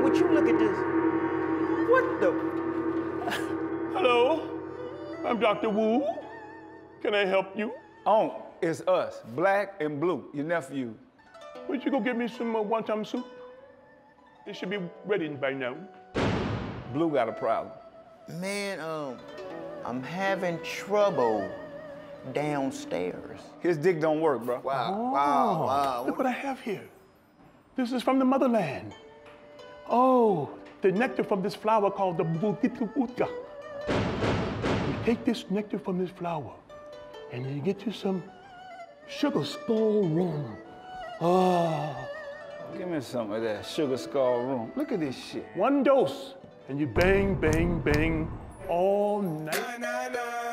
would you look at this? What the? Hello, I'm Dr. WHOO. Can I help you? Oh, it's us, Black and Blue, your nephew. Would you go get me some wonton soup? It should be ready by now. Blue got a problem. Man, I'm having trouble downstairs. His dick don't work, bro. Wow. Look what I have here. This is from the motherland. Oh, the nectar from this flower called the WHOO. You take this nectar from this flower, and you get you some sugar skull rum. Ah. Give me some of that sugar skull rum. Look at this shit. One dose, and you bang, bang, bang all night.